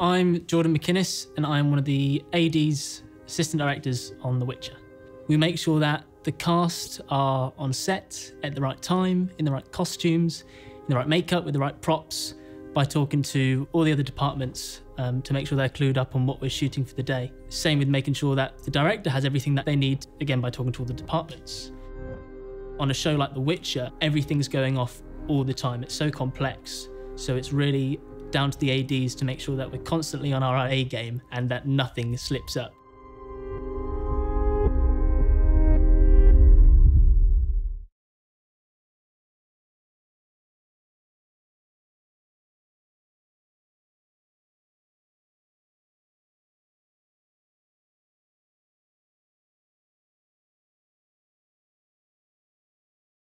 I'm Jordan McInnis, and I'm one of the ADs, Assistant Directors on The Witcher. We make sure that the cast are on set at the right time, in the right costumes, in the right makeup, with the right props, by talking to all the other departments to make sure they're clued up on what we're shooting for the day. Same with making sure that the director has everything that they need, again, by talking to all the departments. On a show like The Witcher, everything's going off all the time. It's so complex. So it's really down to the ADs to make sure that we're constantly on our A game and that nothing slips up.